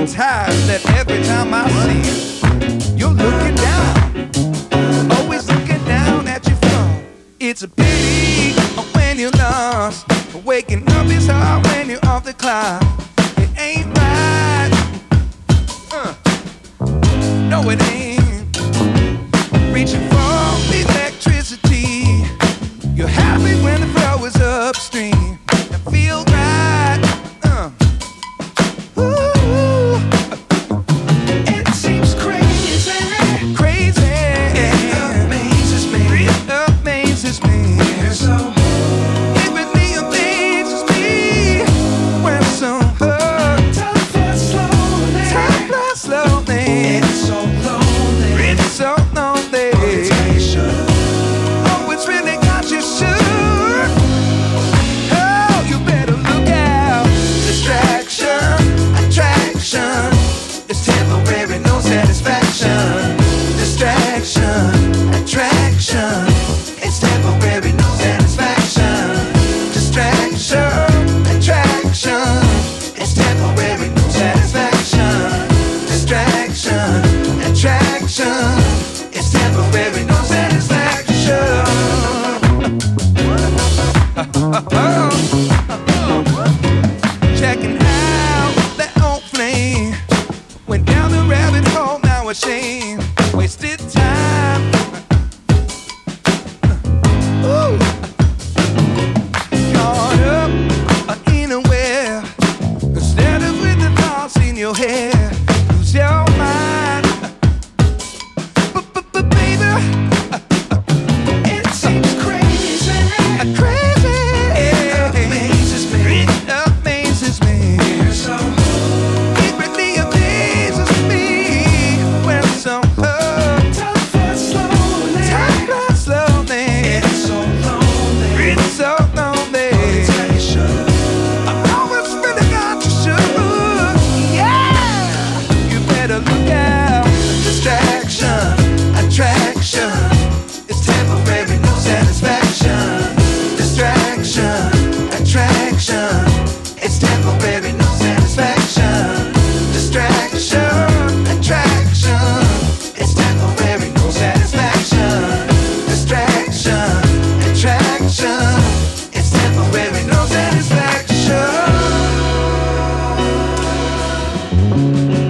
hypnotized that every time I see you, you're looking down, always looking down at your phone. It's a pity when you're lost, waking up is hard when you're off the clock. It ain't right, no it ain't. Reaching for electricity, you're happy when the flow is upstream. It feels right, ooh. It seems crazy, crazy. It amazes me, it amazes me. We're so, it really amazes me. We're so hurt. Time flies slowly, time flies slowly. It's so lonely, it's so lonely. Oh, it's really got you shook. Oh, you better look out. Distraction, attraction, it's temporary, no satisfaction. Distraction, attraction, it's temporary, no satisfaction. Distraction, attraction, it's temporary, no satisfaction. Distraction, attraction, it's temporary, no satisfaction. Checking out that old flame, went down the rabbit hole, now ashamed, wasted time. Ooh. Caught up in a web, instead of with the thoughts in your head, lose your mind. But baby, it seems crazy, crazy. It amazes me, it amazes me. We're so, it really amazes me. We're so hurt. Time flies slowly, time flies slowly. It's so lonely, it's so lonely. I know it's really got you shook. Yeah, you better look out. Distraction, attraction, it's temporary, no satisfaction. Distraction, attraction, it's temporary, no satisfaction. Distraction, attraction, it's temporary, no satisfaction. Distraction, attraction, it's temporary, no satisfaction.